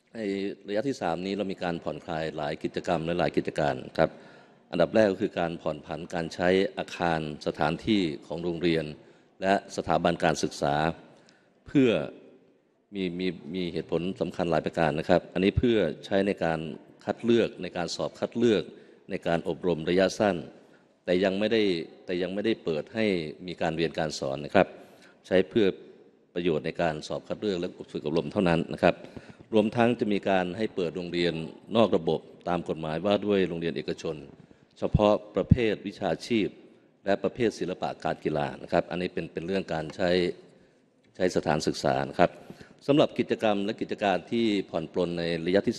ในระยะที่3นี้เรามีการผ่อนคลายหลายกิจกรรมและหลายกิจการครับอันดับแรกก็คือการผ่อนผันการใช้อาคารสถานที่ของโรงเรียนและสถาบันการศึกษาเพื่อมีเหตุผลสำคัญหลายประการนะครับอันนี้เพื่อใช้ในการคัดเลือกในการสอบคัดเลือกในการอบรมระยะสั้นแต่ยังไม่ได้เปิดให้มีการเรียนการสอนนะครับใช้เพื่อประโยชน์ในการสอบคัดเลือกและฝึกอบรมเท่านั้นนะครับรวมทั้งจะมีการให้เปิดโรงเรียนนอกระบบตามกฎหมายว่าด้วยโรงเรียนเอกชนเฉพาะประเภทวิชาชีพและประเภทศิลปะการกีฬานะครับอันนี้เป็นเรื่องการใช้สถานศึกษานะครับสำหรับกิจกรรมและกิจการที่ผ่อนปลนในระยะที่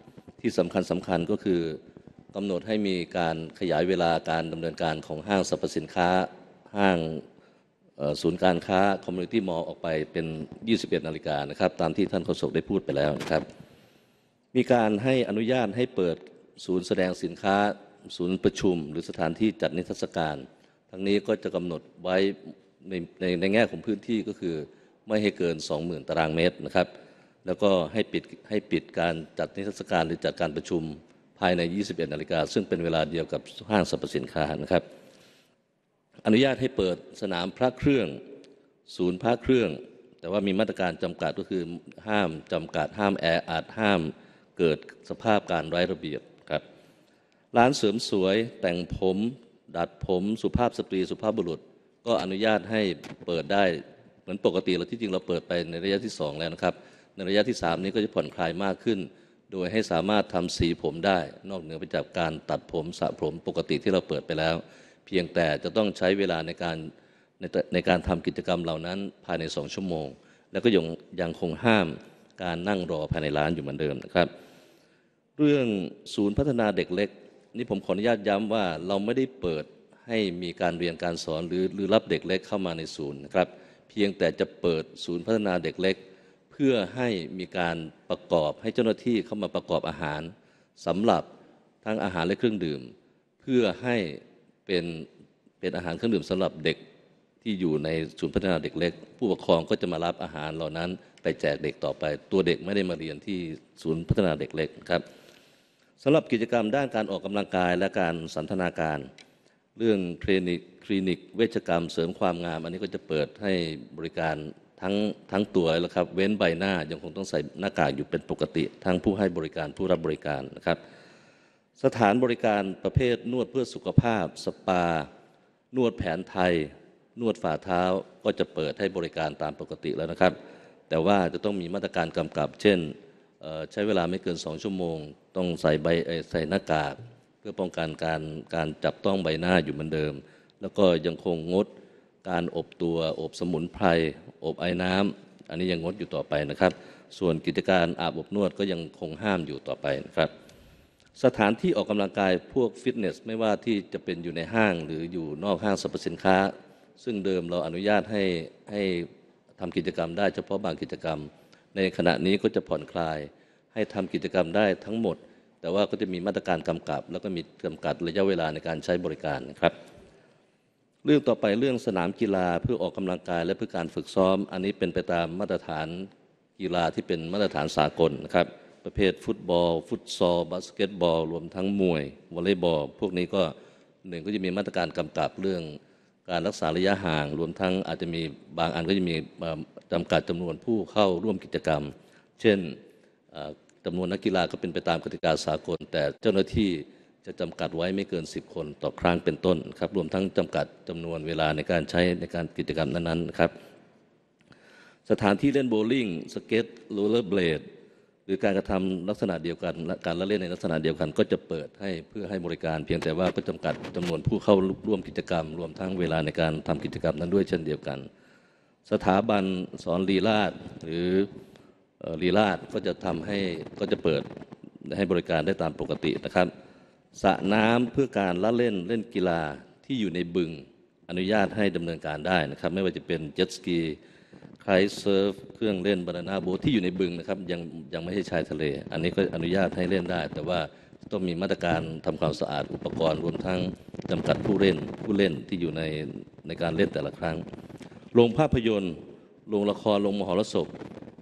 3ที่สำคัญก็คือกำหนดให้มีการขยายเวลาการดำเนินการของห้างสรรพสินค้าห้างศูนย์การค้าคอมมูนิตี้มอลล์ออกไปเป็น 21 นาฬิกานะครับตามที่ท่านโฆษกได้พูดไปแล้วนะครับมีการให้อนุญาตให้เปิดศูนย์แสดงสินค้าศูนย์ประชุมหรือสถานที่จัดนิทรรศการทั้งนี้ก็จะกำหนดไว้ในแง่ของพื้นที่ก็คือไม่ให้เกิน 20,000 ตารางเมตรนะครับแล้วก็ให้ปิดการจัดนิทรรศการหรือจัดการประชุมภายใน 21 นาฬิกาซึ่งเป็นเวลาเดียวกับห้างสรรพสินค้านะครับอนุญาตให้เปิดสนามพระเครื่องศูนย์พระเครื่องแต่ว่ามีมาตรการจำกัดก็คือห้ามจำกัดห้ามแออัดห้ามเกิดสภาพการไร้ระเบียบครับร้านเสริมสวยแต่งผมดัดผมสุภาพสตรีสุภาพบุรุษก็อนุญาตให้เปิดได้เหมือนปกติแล้วที่จริงเราเปิดไปในระยะที่2แล้วนะครับในระยะที่3นี้ก็จะผ่อนคลายมากขึ้นโดยให้สามารถทำสีผมได้นอกเหนือไปจากการตัดผมสระผมปกติที่เราเปิดไปแล้วเพียงแต่จะต้องใช้เวลาในการทำกิจกรรมเหล่านั้นภายใน2 ชั่วโมงแล้วก็ยังคงห้ามการนั่งรอภายในร้านอยู่เหมือนเดิมนะครับเรื่องศูนย์พัฒนาเด็กเล็กนี่ผมขออนุญาตย้ำว่าเราไม่ได้เปิดให้มีการเรียนการสอนหรือรับเด็กเล็กเข้ามาในศูนย์นะครับเพียงแต่จะเปิดศูนย์พัฒนาเด็กเล็กเพื่อให้มีการประกอบให้เจ้าหน้าที่เข้ามาประกอบอาหารสำหรับทั้งอาหารและเครื่องดื่มเพื่อให้เป็นอาหารเครื่องดื่มสำหรับเด็กที่อยู่ในศูนย์พัฒนาเด็กเล็กผู้ปกครองก็จะมารับอาหารเหล่านั้นไปแจกเด็กต่อไปตัวเด็กไม่ได้มาเรียนที่ศูนย์พัฒนาเด็กเล็กครับสำหรับกิจกรรมด้านการออกกำลังกายและการสันทนาการเรื่องคลินิกเวชกรรมเสริมความงามอันนี้ก็จะเปิดให้บริการทั้งตัวแล้วครับเว้นใบหน้ายังคงต้องใส่หน้ากากอยู่เป็นปกติทั้งผู้ให้บริการผู้รับบริการนะครับสถานบริการประเภทนวดเพื่อสุขภาพสปานวดแผนไทยนวดฝ่าเท้าก็จะเปิดให้บริการตามปกติแล้วนะครับแต่ว่าจะต้องมีมาตรการกำกับเช่นใช้เวลาไม่เกิน2 ชั่วโมงต้องใส่หน้ากากเพื่อป้องกันการจับต้องใบหน้าอยู่เหมือนเดิมแล้วก็ยังคงงดการอบสมุนไพรอบไอ้น้ำอันนี้ยังงดอยู่ต่อไปนะครับส่วนกิจการอาบอบนวดก็ยังคงห้ามอยู่ต่อไปนะครับสถานที่ออกกำลังกายพวกฟิตเนสไม่ว่าที่จะเป็นอยู่ในห้างหรืออยู่นอกห้างสรรพสินค้าซึ่งเดิมเราอนุญาตให้ทำกิจกรรมได้เฉพาะบางกิจกรรมในขณะนี้ก็จะผ่อนคลายให้ทำกิจกรรมได้ทั้งหมดแต่ว่าก็จะมีมาตรการกำกับแล้วก็มีจำกัดระยะเวลาในการใช้บริการนะครับเรื่องต่อไปเรื่องสนามกีฬาเพื่อออกกำลังกายและเพื่อการฝึกซ้อมอันนี้เป็นไปตามมาตรฐานกีฬาที่เป็นมาตรฐานสากลนะครับประเภทฟุตบอลฟุตซอลบาสเกตบอลรวมทั้งมวยวอลเลย์บอลพวกนี้ก็ก็จะมีมาตรการกำกับเรื่องการรักษาระยะห่างรวมทั้งอาจจะมีบางอันก็จะมีจำกัดจำนวนผู้เข้าร่วมกิจกรรมเช่นจำนวนนักกีฬาก็เป็นไปตามกติกาสากลแต่เจ้าหน้าที่จะจำกัดไว้ไม่เกิน10 คนต่อครั้งเป็นต้นครับรวมทั้งจำกัดจำนวนเวลาในการใช้ในการกิจกรรมนั้นๆครับสถานที่เล่นโบว์ลิ่งสเก็ตโรลเลอร์เบลดหรือการกระทำลักษณะเดียวกันการละเล่นในลักษณะเดียวกันก็จะเปิดให้เพื่อให้บริการเพียงแต่ว่าก็จำกัดจำนวนผู้เข้าร่วมกิจกรรมรวมทั้งเวลาในการทำกิจกรรมนั้นด้วยเช่นเดียวกันสถาบันสอนลีลาศหรือลีลาศก็จะเปิดให้บริการได้ตามปกตินะครับสระน้ำเพื่อการละเล่นกีฬาที่อยู่ในบึงอนุญาตให้ดำเนินการได้นะครับไม่ว่าจะเป็นเจ็ตสกีไคท์เซิร์ฟเครื่องเล่นบานาน่าโบ๊ทที่อยู่ในบึงนะครับยังไม่ใช่ชายทะเลอันนี้ก็อนุญาตให้เล่นได้แต่ว่าต้องมีมาตรการทำความสะอาดอุปกรณ์รวมทั้งจำกัดผู้เล่นที่อยู่ในการเล่นแต่ละครั้งโรงภาพยนตร์โรงละครโรงมหรสพ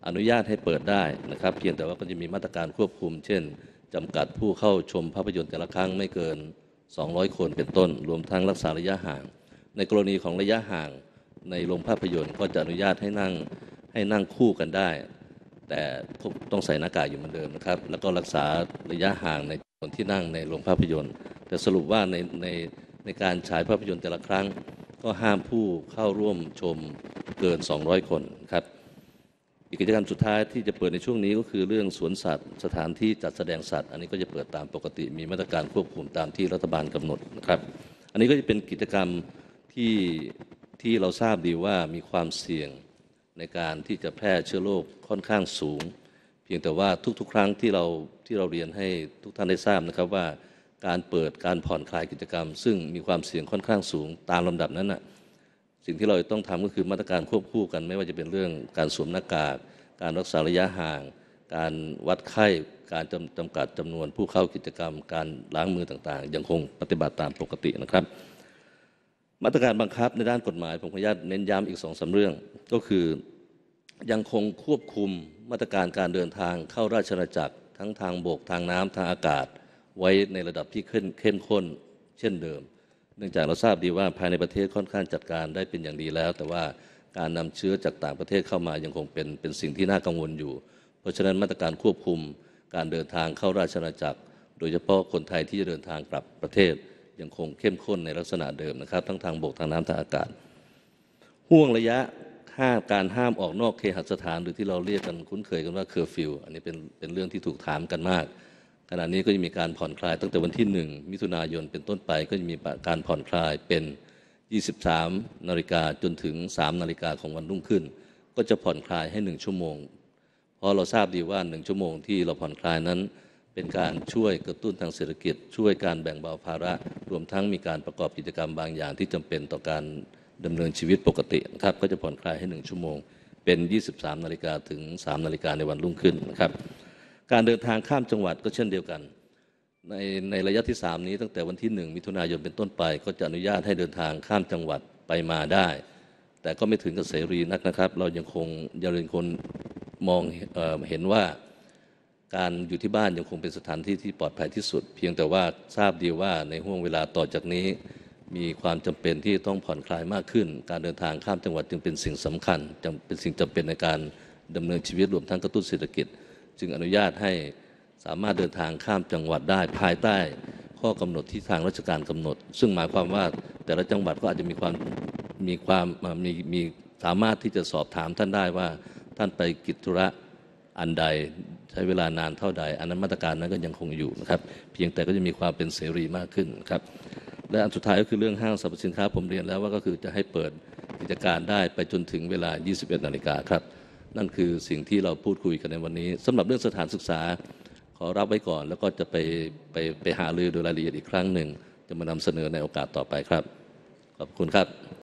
อนุญาตให้เปิดได้นะครับเพียงแต่ว่าก็จะมีมาตรการควบคุมเช่นจำกัดผู้เข้าชมภาพยนตร์แต่ละครั้งไม่เกิน200 คนเป็นต้นรวมทั้งรักษาระยะห่างในกรณีของระยะห่างในโรงภาพยนตร์ก็จะอนุญาตให้นั่งคู่กันได้แต่ต้องใส่หน้ากากอยู่เหมือนเดิมนะครับแล้วก็รักษาระยะห่างในคนที่นั่งในโรงภาพยนตร์แต่สรุปว่าในการฉายภาพยนตร์แต่ละครั้งก็ห้ามผู้เข้าร่วมชมเกิน200 คนครับอีกกิจกรรมสุดท้ายที่จะเปิดในช่วงนี้ก็คือเรื่องสวนสัตว์สถานที่จัดแสดงสัตว์อันนี้ก็จะเปิดตามปกติมีมาตรการควบคุมตามที่รัฐบาลกำหนดนะครับอันนี้ก็จะเป็นกิจกรรมที่เราทราบดีว่ามีความเสี่ยงในการที่จะแพร่เชื้อโรคค่อนข้างสูงเพียงแต่ว่าทุกๆครั้งที่เราเรียนให้ทุกท่านได้ทราบนะครับว่าการเปิดการผ่อนคลายกิจกรรมซึ่งมีความเสี่ยงค่อนข้างสูงตามลำดับนั้นสิ่งที่เราต้องทำก็คือมาตรการควบคู่กันไม่ว่าจะเป็นเรื่องการสวมหน้ากากการรักษาระยะห่างการวัดไข้การจำกัดจำนวนผู้เข้ากิจกรรมการล้างมือต่างๆยังคงปฏิบัติตามปกตินะครับมาตรการบังคับในด้านกฎหมายผมขออนุญาตเน้นย้ำอีก2-3เรื่องก็คือยังคงควบคุมมาตรการการเดินทางเข้าราชอาณาจักรทั้งทางบกทางน้ำทางอากาศไว้ในระดับที่เข้มข้นเช่นเดิมเนื่องจากเราทราบดีว่าภายในประเทศค่อนข้างจัดการได้เป็นอย่างดีแล้วแต่ว่าการนำเชื้อจากต่างประเทศเข้ามายังคงเป็นสิ่งที่น่ากังวลอยู่เพราะฉะนั้นมาตรการควบคุมการเดินทางเข้าราชอาณาจักรโดยเฉพาะคนไทยที่จะเดินทางกลับประเทศยังคงเข้มข้นในลักษณะเดิมนะครับทั้งทางบกทางน้ำทางอากาศห่วงระยะการห้ามออกนอกเคหสถานหรือที่เราเรียกกันคุ้นเคยกันว่าเคอร์ฟิวอันนี้เป็นเรื่องที่ถูกถามกันมากขณะนี้ก็จะมีการผ่อนคลายตั้งแต่วันที่1 มิถุนายนเป็นต้นไปก็จะมีการผ่อนคลายเป็น 23 นาฬิกาจนถึง 3 นาฬิกาของวันรุ่งขึ้นก็จะผ่อนคลายให้1 ชั่วโมงเพราะเราทราบดีว่า1 ชั่วโมงที่เราผ่อนคลายนั้นเป็นการช่วยกระตุ้นทางเศรษฐกิจช่วยการแบ่งเบาภาระรวมทั้งมีการประกอบกิจกรรมบางอย่างที่จำเป็นต่อการดำเนินชีวิตปกตินะครับก็จะผ่อนคลายให้1 ชั่วโมงเป็น 23 นาฬิกาถึง 3 นาฬิกาในวันรุ่งขึ้นนะครับการเดินทางข้ามจังหวัดก็เช่นเดียวกันในระยะที่3นี้ตั้งแต่วันที่1 มิถุนายนเป็นต้นไปก็จะอนุญาตให้เดินทางข้ามจังหวัดไปมาได้แต่ก็ไม่ถึงกับเสรีนักนะครับเรายังคงมองเห็นว่าการอยู่ที่บ้านยังคงเป็นสถานที่ที่ปลอดภัยที่สุดเพียงแต่ว่าทราบดีว่าในห่วงเวลาต่อจากนี้มีความจำเป็นที่ต้องผ่อนคลายมากขึ้นการเดินทางข้ามจังหวัดจึงเป็นสิ่งสำคัญเป็นสิ่งจำเป็นในการดำเนินชีวิตรวมทั้งกระตุ้นเศรษฐกิจจึงอนุญาตให้สามารถเดินทางข้ามจังหวัดได้ภายใต้ข้อกำหนดที่ทางราชการกำหนดซึ่งหมายความว่าแต่ละจังหวัดก็อาจจะมีสามารถที่จะสอบถามท่านได้ว่าท่านไปกิจธุระอันใดใช้เวลานานเท่าใดอันนั้นมาตรการนั้นก็ยังคงอยู่นะครับเพียงแต่ก็จะมีความเป็นเสรีมากขึ้นครับและอันสุดท้ายก็คือเรื่องห้างสรรพสินค้าผมเรียนแล้วว่าก็คือจะให้เปิดกิจการได้ไปจนถึงเวลา 21 นาฬิกาครับนั่นคือสิ่งที่เราพูดคุยกันในวันนี้สำหรับเรื่องสถานศึกษาขอรับไว้ก่อนแล้วก็จะไปหารือโดยรายละเอียดอีกครั้งหนึ่งจะมานำเสนอในโอกาสต่อไปครับขอบคุณครับ